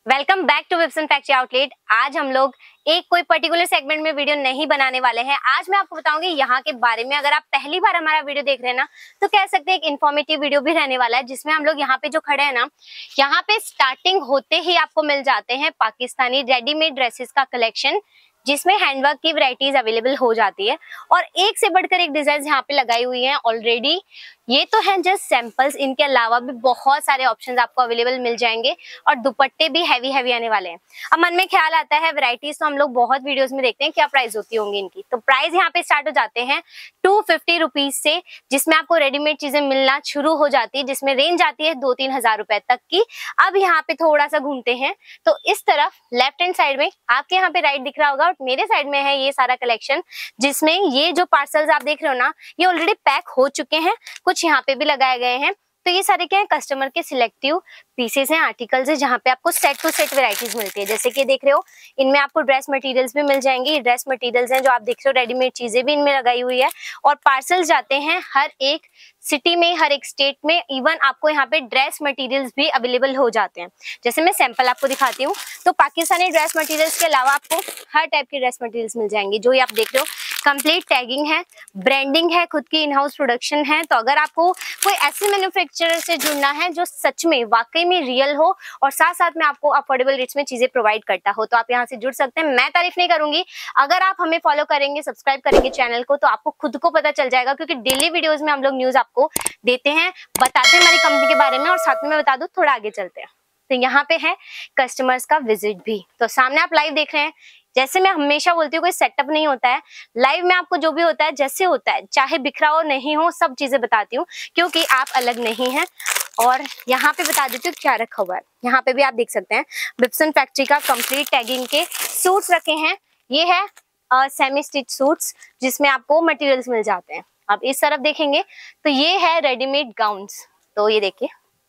Welcome back to Vipson factory outlet. आज हम लोग एक कोई पर्टिकुलर सेगमेंट में वीडियो नहीं बनाने वाले हैं। आज मैं आपको बताऊंगी यहाँ के बारे में। अगर आप पहली बार हमारा वीडियो देख रहे हैं ना, तो कह सकते हैं एक इन्फॉर्मेटिव वीडियो भी रहने वाला है, जिसमें हम लोग यहाँ पे जो खड़े हैं ना, यहाँ पे स्टार्टिंग होते ही आपको मिल जाते हैं पाकिस्तानी रेडीमेड ड्रेसेस का कलेक्शन, जिसमें हैंडवर्क की वैरायटीज अवेलेबल हो जाती है और एक से बढ़कर एक डिजाइन यहाँ पे लगाई हुई हैं ऑलरेडी। ये तो हैं जस्ट सैंपल्स, इनके अलावा भी बहुत सारे ऑप्शंस आपको अवेलेबल मिल जाएंगे और दुपट्टे भी हैवी आने वाले हैं। अब मन में ख्याल आता है वैरायटीज तो हम लोग बहुत वीडियोस में देखते हैं क्या प्राइस होती होंगी इनकी। तो प्राइस यहाँ पे स्टार्ट हो जाते हैं 250 रुपीज से, जिसमें आपको रेडीमेड चीजें मिलना शुरू हो जाती है, जिसमें रेंज आती है 2-3 हजार रुपए तक की। अब यहाँ पे थोड़ा सा घूमते हैं तो इस तरफ लेफ्ट हैंड साइड में आपके यहाँ पे राइट दिख रहा होगा और मेरे साइड में है ये सारा कलेक्शन, जिसमें ये जो पार्सल्स आप देख रहे हो ना, ये ऑलरेडी पैक हो चुके हैं, कुछ यहाँ पे भी लगाए गए हैं। तो ये सारे क्या है, कस्टमर के सिलेक्टिव पीसेस हैं, आर्टिकल्स है, जहाँ पे आपको सेट टू सेट वैरायटीज मिलती है। जैसे कि देख रहे हो, इनमें आपको ड्रेस मटेरियल्स भी मिल जाएंगे। ये ड्रेस मटेरियल्स हैं जो आप देख रहे हो, रेडीमेड चीजें भी इनमें लगाई हुई है और पार्सल्स जाते हैं हर एक सिटी में, हर एक स्टेट में। इवन आपको यहाँ पे ड्रेस मटेरियल्स भी अवेलेबल हो जाते हैं। जैसे मैं सैंपल आपको दिखाती हूँ, तो पाकिस्तानी ड्रेस मटेरियल्स के अलावा आपको हर टाइप के ड्रेस मटेरियल्स मिल जाएंगे। जो ये आप देख रहे हो, कंप्लीट टैगिंग है, ब्रांडिंग है, खुद की इन हाउस प्रोडक्शन है। तो अगर आपको कोई ऐसे मैन्युफैक्चरर से जुड़ना है जो सच में वाकई में रियल हो और साथ साथ में आपको अफोर्डेबल रेट्स में चीजें प्रोवाइड करता हो, तो आप यहाँ से जुड़ सकते हैं। मैं तारीफ नहीं करूंगी, अगर आप हमें फॉलो करेंगे, सब्सक्राइब करेंगे चैनल को, तो आपको खुद को पता चल जाएगा, क्योंकि डेली वीडियोज में हम लोग न्यूज आपको देते हैं, बताते हैं हमारी कंपनी के बारे में। और साथ में बता दूं, थोड़ा आगे चलते हैं तो यहाँ पे है कस्टमर्स का विजिट भी। तो सामने आप लाइव देख रहे हैं। जैसे मैं हमेशा बोलती हूँ, कोई सेटअप नहीं होता है लाइव में, आपको जो भी होता है जैसे होता है, चाहे बिखरा हो नहीं हो, सब चीजें बताती हूँ, क्योंकि आप अलग नहीं हैं। और यहाँ पे बता देती हूँ क्या रखा हुआ है। यहाँ पे भी आप देख सकते हैं विप्सन फैक्ट्री का कंप्लीट टैगिंग के सूट्स रखे हैं। ये है सेमी स्टिच सूट्स, जिसमें आपको मटेरियल्स मिल जाते हैं। अब इस तरफ देखेंगे तो ये है रेडीमेड गाउन्स। तो ये देखिए,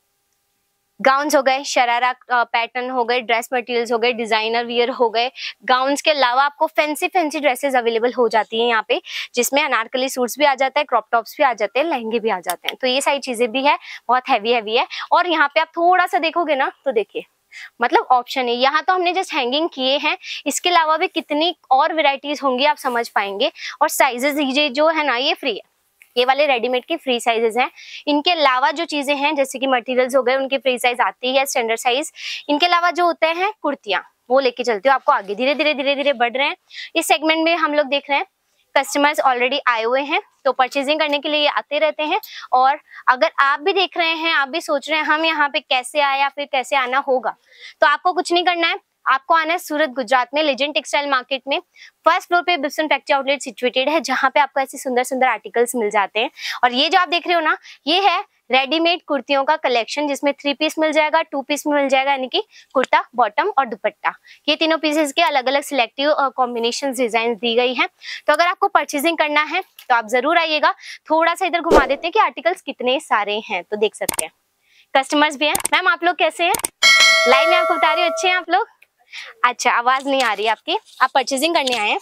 गाउन्स हो गए, शरारा पैटर्न हो गए, ड्रेस मटेरियल्स हो गए, डिजाइनर वियर हो गए। गाउन्स के अलावा आपको फैंसी ड्रेसेस अवेलेबल हो जाती हैं यहाँ पे, जिसमें अनारकली सूट्स भी आ जाता है, क्रॉप टॉप्स भी आ जाते हैं, लहंगे भी आ जाते हैं। तो ये सारी चीजें भी है, बहुत हैवी है। और यहाँ पे आप थोड़ा सा देखोगे ना, तो देखिए मतलब ऑप्शन है। यहाँ तो हमने जस्ट हैंगिंग किए हैं, इसके अलावा भी कितनी और वेराइटीज होंगी आप समझ पाएंगे। और साइजेस ये जो है ना, ये फ्री है, ये वाले रेडीमेड के फ्री साइजेस हैं। इनके अलावा जो चीजें हैं, जैसे कि मटेरियल्स हो गए, उनके फ्री साइज आती है, स्टैंडर्ड साइज। इनके अलावा जो होते हैं कुर्तियां, वो लेके चलती हूँ आपको आगे। धीरे धीरे बढ़ रहे हैं इस सेगमेंट में। हम लोग देख रहे हैं कस्टमर्स ऑलरेडी आए हुए हैं, तो परचेजिंग करने के लिए आते रहते हैं। और अगर आप भी देख रहे हैं, आप भी सोच रहे हैं हम यहाँ पे कैसे आए या फिर कैसे आना होगा, तो आपको कुछ नहीं करना है, आपको आना है सूरत गुजरात में, लेजेंड टेक्सटाइल मार्केट में। फर्स्ट फ्लोर पे विप्सन फैक्ट्री आउटलेट सिचुएटेड है, जहां पे आपको ऐसे सुंदर आर्टिकल्स मिल जाते हैं। और ये जो आप देख रहे हो ना, ये है रेडीमेड कुर्तियों का कलेक्शन, जिसमें 3 पीस मिल जाएगा, 2 पीस में मिल जाएगा, यानी कि कुर्ता, बॉटम और दुपट्टा। ये तीनों पीसेस के अलग अलग सिलेक्टिव कॉम्बिनेशन डिजाइन दी गई है। तो अगर आपको परचेजिंग करना है तो आप जरूर आइएगा। थोड़ा सा इधर घुमा देते हैं कि आर्टिकल्स कितने सारे हैं, तो देख सकते हैं। कस्टमर्स भी हैं। मैम आप लोग कैसे हैं? लाइव में आपको बता रही हूँ, अच्छे हैं आप लोग? अच्छा, आवाज नहीं आ रही आपकी। आप परचेजिंग करने आए हैं?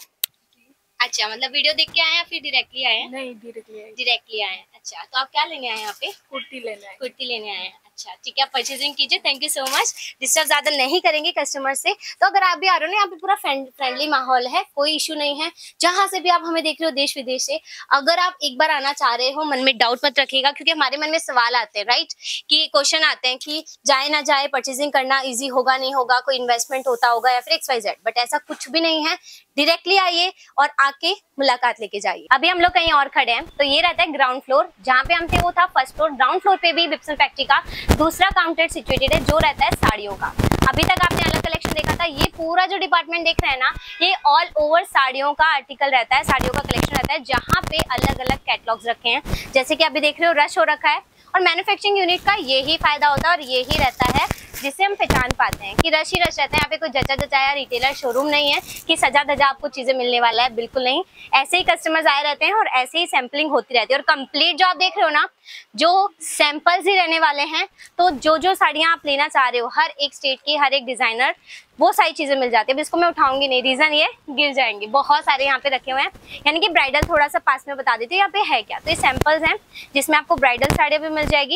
अच्छा, मतलब वीडियो देख के आए हैं या फिर डायरेक्टली आए हैं? नहीं, डायरेक्टली आए हैं। अच्छा, तो आप क्या लेने आए हैं यहाँ पे? कुर्ती लेने आए हैं। अच्छा ठीक है, परचेजिंग कीजिए। Thank you so much. Disturb ज्यादा नहीं करेंगे कस्टमर से। तो अगर आप भी आ रहे हो ना, यहाँ पे पूरा फ्रेंडली माहौल है, कोई इशू नहीं है। जहां से भी आप हमें देख रहे हो, देश विदेश से, अगर आप एक बार आना चाह रहे हो, मन में डाउट मत रखिएगा, क्योंकि हमारे मन में सवाल आते हैं, राइट, कि क्वेश्चन आते हैं कि जाए ना जाए, परचेजिंग करना ईजी होगा नहीं होगा, कोई इन्वेस्टमेंट होता होगा या फिर XYZ। बट ऐसा कुछ भी नहीं है। डायरेक्टली आइए और आके मुलाकात लेके जाइए। अभी हम लोग कहीं और खड़े हैं, तो ये रहता है ग्राउंड फ्लोर। जहाँ पे हम थे वो था फर्स्ट फ्लोर। ग्राउंड फ्लोर पे भी विप्सन फैक्ट्री का दूसरा काउंटर सिचुएटेड है, जो रहता है साड़ियों का। अभी तक आपने अलग कलेक्शन देखा था, ये पूरा जो डिपार्टमेंट देख रहे हैं ना, ये ऑल ओवर साड़ियों का आर्टिकल रहता है, साड़ियों का कलेक्शन रहता है, जहाँ पे अलग अलग कैटलॉग्स रखे हैं। जैसे कि अभी देख रहे हो, रश हो रखा है। और मैन्युफैक्चरिंग यूनिट का यही फायदा होता है और यही रहता है जिससे हम पहचान पाते हैं कि रश ही रश रहता है। यहाँ पे कोई जचा जचाया रिटेलर शोरूम नहीं है कि सजा धजा आपको चीजें मिलने वाला है, बिल्कुल नहीं। ऐसे ही कस्टमर्स आए रहते हैं और ऐसे ही सैम्पलिंग होती रहती है। और कंप्लीट जो आप देख रहे हो ना, जो सैंपल्स ही रहने वाले हैं। तो जो साड़ियाँ आप लेना चाह रहे हो, हर एक स्टेट की, हर एक डिजाइनर, वो सारी चीजें मिल जाती है। इसको मैं उठाऊंगी नहीं, रीजन ये गिर जाएंगे। बहुत सारे यहाँ पे रखे हुए हैं, यानी कि ब्राइडल थोड़ा सा पास में बता देती हूँ यहाँ पे है क्या। तो ये सैंपल्स हैं जिसमें आपको ब्राइडल साड़ियाँ भी मिल जाएगी,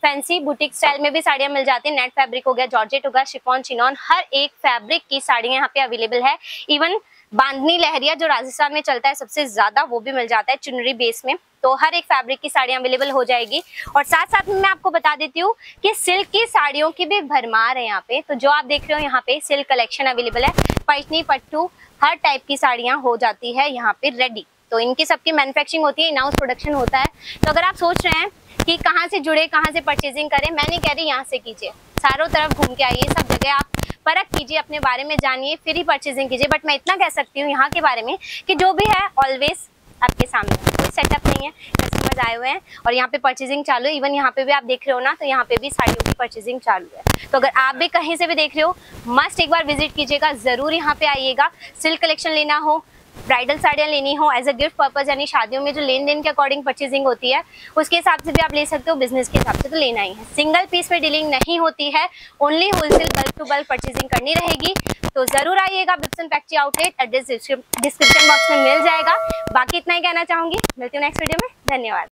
फैंसी बुटीक स्टाइल में भी साड़ियां मिल जाती है। नेट फैब्रिक हो गया, जॉर्जेट हो गया, शिफॉन, चिनॉन, हर एक फैब्रिक की साड़ियां यहाँ पे अवेलेबल है। इवन बांधनी लहरिया जो राजस्थान में चलता है सबसे ज्यादा, वो भी मिल जाता है चुनरी बेस में। तो हर एक फैब्रिक की साड़ियां अवेलेबल हो जाएगी। और साथ साथ में मैं आपको बता देती हूँ कि सिल्क की साड़ियों की भी भरमार है यहाँ पे। तो जो आप देख रहे हो यहाँ पे सिल्क कलेक्शन अवेलेबल है। पैठनी, पट्टू, हर टाइप की साड़ियां हो जाती है यहाँ पे रेडी। तो इनकी सबकी मैन्युफैक्चरिंग होती है, इन हाउस प्रोडक्शन होता है। तो अगर आप सोच रहे हैं कि कहाँ से जुड़े, कहाँ से परचेजिंग करें, मैं नहीं कह रही यहाँ से कीजिए, चारों तरफ घूम के आइए, सब जगह आप परख कीजिए, अपने बारे में जानिए, फिर ही परचेजिंग कीजिए। बट मैं इतना कह सकती हूँ यहाँ के बारे में कि जो भी है ऑलवेज आपके सामने, कोई सेटअप नहीं है, कस्टमर्स आए हुए हैं और यहाँ पे परचेजिंग चालू है। इवन यहाँ पे भी आप देख रहे हो ना, तो यहाँ पे भी साड़ियों की परचेजिंग चालू है। तो अगर आप भी कहीं से भी देख रहे हो, मस्ट एक बार विजिट कीजिएगा, जरूर यहाँ पे आइएगा। सिल्क कलेक्शन लेना हो, ब्राइडल साड़ियाँ लेनी हो एज अ गिफ्ट पर्पज, यानी शादियों में जो लेन देन के अकॉर्डिंग परचेजिंग होती है उसके हिसाब से भी आप ले सकते हो, बिजनेस के हिसाब से तो लेना ही है। सिंगल पीस पे डीलिंग नहीं होती है, only wholesale bulk to bulk purchasing करनी रहेगी। तो जरूर आइएगा, Vipson factory outlet, address description box में मिल जाएगा। बाकी इतना ही कहना चाहूंगी, मिलती हूँ नेक्स्ट वीडियो में, धन्यवाद।